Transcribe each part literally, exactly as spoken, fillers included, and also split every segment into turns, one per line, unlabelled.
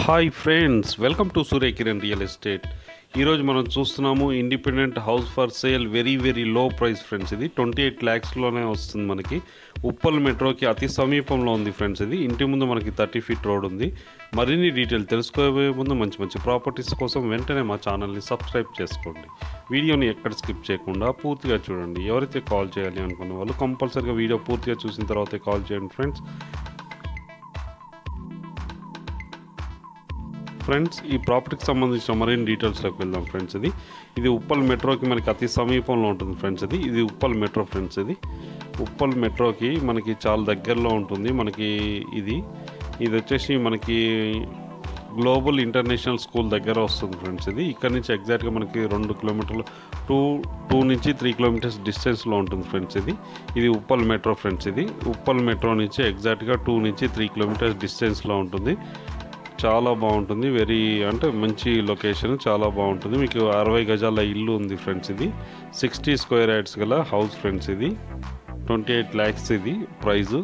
Hi friends, welcome to Surya Kiran real estate. ఈరోజు మనం చూస్తున్నాము independent house for sale, very very low price friends. ఇది twenty eight ల్యాక్స్లోనే వస్తుంది మనకి. ఉప్పల్ మెట్రోకి అతి సమీపంలో ఉంది ఫ్రెండ్స్. ఇది ఇంటి ముందు మనకి థర్టీ ఫీట్ రోడ్ ఉంది. మరిన్ని డీటెయిల్ తెలుసుకోబోయే ముందు మంచి మంచి ప్రాపర్టీస్ కోసం వెంటనే మా ఛానల్ని సబ్స్క్రైబ్ చేసుకోండి. వీడియోని ఎక్కడ స్కిప్ చేయకుండా పూర్తిగా చూడండి. ఎవరైతే కాల్ చేయాలి అనుకున్న వాళ్ళు కంపల్సరీగా వీడియో పూర్తిగా చూసిన తర్వాతే కాల్ చేయండి ఫ్రెండ్స్. ఫ్రెండ్స్, ఈ ప్రాపర్టీకి సంబంధించిన మరిన్ని డీటెయిల్స్లోకి వెళ్దాం ఫ్రెండ్స్. ఇది ఇది ఉప్పల్ మెట్రోకి మనకి అతి సమీపంలో ఉంటుంది ఫ్రెండ్స్. ఇది ఇది ఉప్పల్ మెట్రో ఫ్రెండ్స్. ఇది ఉప్పల్ మెట్రోకి మనకి చాలా దగ్గరలో ఉంటుంది మనకి. ఇది ఇది వచ్చేసి మనకి గ్లోబల్ ఇంటర్నేషనల్ స్కూల్ దగ్గర వస్తుంది ఫ్రెండ్స్. ఇది ఇక్కడ నుంచి ఎగ్జాక్ట్గా మనకి రెండు కిలోమీటర్లు టూ టూ నుంచి త్రీ కిలోమీటర్స్ డిస్టెన్స్లో ఉంటుంది ఫ్రెండ్స్. ఇది ఇది ఉప్పల్ మెట్రో ఫ్రెండ్స్. ఇది ఉప్పల్ మెట్రో నుంచి ఎగ్జాక్ట్గా టూ నుంచి త్రీ కిలోమీటర్స్ డిస్టెన్స్లో ఉంటుంది. చాలా బాగుంటుంది. వెరీ అంటే మంచి లొకేషన్, చాలా బాగుంటుంది. మీకు అరవై గజాల ఇల్లు ఉంది ఫ్రెండ్స్. ఇది సిక్స్టీ స్క్వేర్ యార్డ్స్ గల హౌస్ ఫ్రెండ్స్. ఇది ట్వంటీ ఎయిట్ ల్యాక్స్ ఇది ప్రైజు.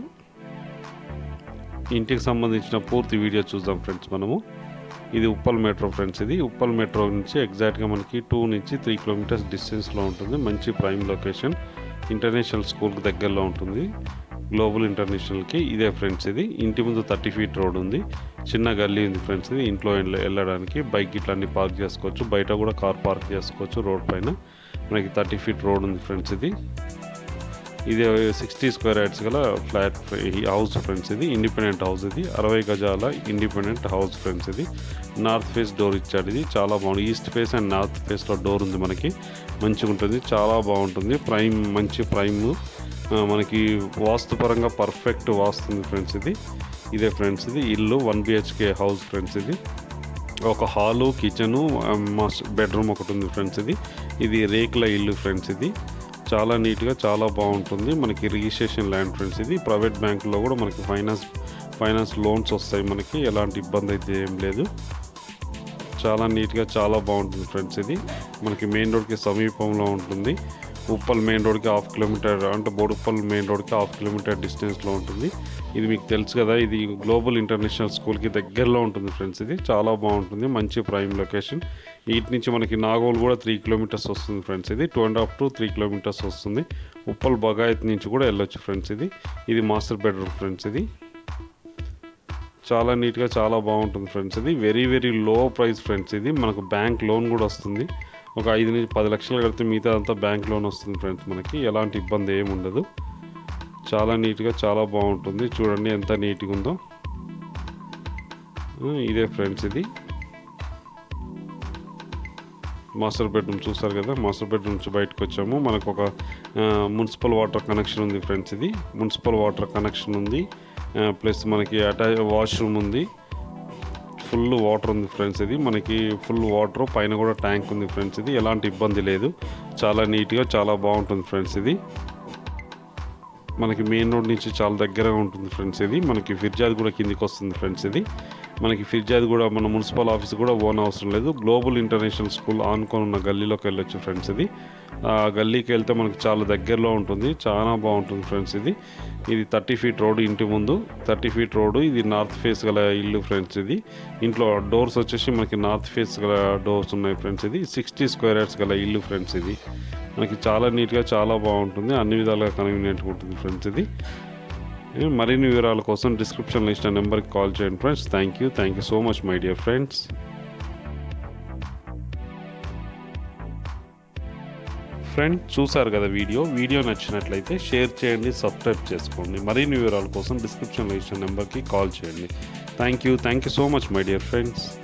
ఇంటికి సంబంధించిన పూర్తి వీడియో చూద్దాం ఫ్రెండ్స్ మనము. ఇది ఉప్పల్ మెట్రో ఫ్రెండ్స్. ఇది ఉప్పల్ మెట్రో నుంచి ఎగ్జాక్ట్గా మనకి టూ నుంచి త్రీ కిలోమీటర్స్ డిస్టెన్స్లో ఉంటుంది. మంచి ప్రైమ్ లొకేషన్, ఇంటర్నేషనల్ స్కూల్కి దగ్గరలో ఉంటుంది. గ్లోబల్ ఇంటర్నేషనల్కి ఇదే ఫ్రెండ్స్. ఇది ఇంటి ముందు థర్టీ ఫీట్ రోడ్ ఉంది. చిన్న గల్లీ ఉంది ఫ్రెండ్స్. ఇది ఇంట్లో వెళ్ళడానికి బైక్ ఇట్లన్నీ పార్క్ చేసుకోవచ్చు. బయట కూడా కార్ పార్క్ చేసుకోవచ్చు. రోడ్ పైన మనకి థర్టీ ఫీట్ రోడ్ ఉంది ఫ్రెండ్స్. ఇది ఇది సిక్స్టీ స్క్వేర్ యార్డ్స్ గల ఫ్లాట్ హౌస్ ఫ్రెండ్స్. ఇది ఇండిపెండెంట్ హౌస్. ఇది అరవై గజాల ఇండిపెండెంట్ హౌస్ ఫ్రెండ్స్. ఇది నార్త్ ఫేస్ డోర్ ఇచ్చాడు. ఇది చాలా బాగుంది. ఈస్ట్ ఫేస్ అండ్ నార్త్ ఫేస్లో డోర్ ఉంది మనకి. మంచిగా ఉంటుంది, చాలా బాగుంటుంది. ప్రైమ్, మంచి ప్రైమ్, మనకి వాస్తుపరంగా పర్ఫెక్ట్ వాస్తుంది ఫ్రెండ్స్. ఇది ఇదే ఫ్రెండ్స్. ఇది ఇల్లు వన్ బిహెచ్కే హౌస్ ఫ్రెండ్స్. ఇది ఒక హాలు, కిచెను, బెడ్రూమ్ ఒకటి ఉంది ఫ్రెండ్స్. ఇది ఇది రేకుల ఇల్లు ఫ్రెండ్స్. ఇది చాలా నీట్గా, చాలా బాగుంటుంది. మనకి రిజిస్ట్రేషన్ ల్యాండ్ ఫ్రెండ్స్. ఇది ప్రైవేట్ బ్యాంకులో కూడా మనకి ఫైనాన్స్ ఫైనాన్స్ లోన్స్ వస్తాయి మనకి. ఎలాంటి ఇబ్బంది అయితే ఏం లేదు. చాలా నీట్గా, చాలా బాగుంటుంది ఫ్రెండ్స్. ఇది మనకి మెయిన్ రోడ్కి సమీపంలో ఉంటుంది. ఉప్పల్ మెయిన్ రోడ్కి హాఫ్ కిలోమీటర్ అంటే బోడుప్పల్ మెయిన్ రోడ్కి హాఫ్ కిలోమీటర్ డిస్టెన్స్లో ఉంటుంది. ఇది మీకు తెలుసు కదా, ఇది గ్లోబల్ ఇంటర్నేషనల్ స్కూల్కి దగ్గరలో ఉంటుంది ఫ్రెండ్స్. ఇది చాలా బాగుంటుంది, మంచి ప్రైమ్ లొకేషన్. వీటి నుంచి మనకి నాగోల్ కూడా త్రీ కిలోమీటర్స్ వస్తుంది ఫ్రెండ్స్. ఇది two and half to three kilometres వస్తుంది. ఉప్పల్ బగాయత్ నుంచి కూడా వెళ్ళొచ్చు ఫ్రెండ్స్. ఇది ఇది మాస్టర్ బెడ్రూమ్ ఫ్రెండ్స్. ఇది చాలా నీట్గా, చాలా బాగుంటుంది ఫ్రెండ్స్. ఇది very very low price friends. ఇది మనకు బ్యాంక్ లోన్ కూడా వస్తుంది. ఒక ఐదు నుంచి పది లక్షలు కడితే మిగతా అంతా బ్యాంక్ లోన్ వస్తుంది ఫ్రెండ్స్. మనకి ఎలాంటి ఇబ్బంది ఏమి ఉండదు. చాలా నీట్గా, చాలా బాగుంటుంది. చూడండి ఎంత నీట్గా ఉందో. ఇదే ఫ్రెండ్స్. ఇది మాస్టర్ బెడ్రూమ్ చూస్తారు కదా. మాస్టర్ బెడ్రూమ్ నుంచి బయటకు వచ్చాము. మనకు ఒక మున్సిపల్ వాటర్ కనెక్షన్ ఉంది ఫ్రెండ్స్. ఇది మున్సిపల్ వాటర్ కనెక్షన్ ఉంది. ప్లస్ మనకి అటాచ్ వాష్రూమ్ ఉంది. ఫుల్ వాటర్ ఉంది ఫ్రెండ్స్. ఇది మనకి ఫుల్ వాటర్, పైన కూడా ట్యాంక్ ఉంది ఫ్రెండ్స్. ఇది ఎలాంటి ఇబ్బంది లేదు. చాలా నీట్గా, చాలా బాగుంటుంది ఫ్రెండ్స్. ఇది మనకి మెయిన్ రోడ్ నుంచి చాలా దగ్గరగా ఉంటుంది ఫ్రెండ్స్. ఇది మనకి ఫిర్జాదిగూడ కిందికి వస్తుంది ఫ్రెండ్స్. ఇది మనకి ఫిర్జాదిగూడ మన మున్సిపల్ ఆఫీస్ కూడా ఓన్ అవసరం లేదు. గ్లోబల్ ఇంటర్నేషనల్ స్కూల్ ఆనుకొని ఉన్న గల్లీలోకి వెళ్ళొచ్చు ఫ్రెండ్స్. ఇది ఆ గల్లీకి వెళ్తే మనకి చాలా దగ్గరలో ఉంటుంది. చాలా బాగుంటుంది ఫ్రెండ్స్. ఇది ఇది థర్టీ ఫీట్ రోడ్ ఇంటి ముందు, థర్టీ ఫీట్ రోడ్. ఇది నార్త్ ఫేస్ గల ఇల్లు ఫ్రెండ్స్. ఇది ఇంట్లో డోర్స్ వచ్చేసి మనకి నార్త్ ఫేస్ గల డోర్స్ ఉన్నాయి ఫ్రెండ్స్. ఇది సిక్స్టీ స్క్వేర్ యార్డ్స్ గల ఇల్లు ఫ్రెండ్స్. ఇది మనకి చాలా నీట్గా, చాలా బాగుంటుంది. అన్ని విధాలుగా కన్వీనియంట్గా ఉంటుంది ఫ్రెండ్స్. ఇది మరిన్ని వివరాల కోసం డిస్క్రిప్షన్లో ఇచ్చిన నెంబర్కి కాల్ చేయండి friends. Thank you thank you so much my dear friends. Friend, చూసారు కదా వీడియో. వీడియో నచ్చినట్లయితే షేర్ చేయండి, సబ్స్క్రైబ్ చేసుకోండి. మరిన్ని వివరాల కోసం డిస్క్రిప్షన్లో ఇచ్చిన నెంబర్కి కాల్ చేయండి. Thank you thank you so much my dear friends.